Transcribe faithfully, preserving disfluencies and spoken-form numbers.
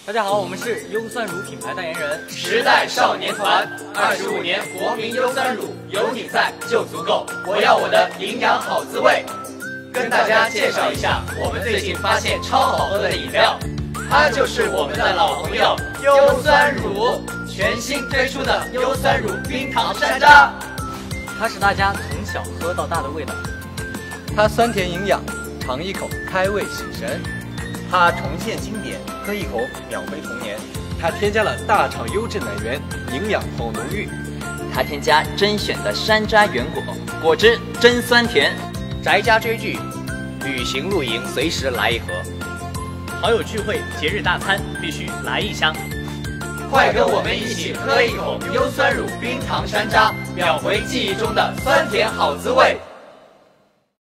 大家好，我们是优酸乳品牌代言人时代少年团，二十五年国民优酸乳，有你在就足够。我要我的营养好滋味。跟大家介绍一下，我们最近发现超好喝的饮料，它就是我们的老朋友优酸乳，全新推出的优酸乳冰糖山楂， 它是大家从小喝到大的味道。 它酸甜营养，尝一口开胃醒神。 它重现经典，喝一口秒回童年。 它添加了大厂优质奶源，营养好浓郁。 它添加甄选的山楂原果，果汁真酸甜。 宅家追剧、旅行露营随时来一盒， 好友聚会、节日大餐必须来一箱。 快跟我们一起喝一口优酸乳冰糖山楂，秒回记忆中的酸甜好滋味。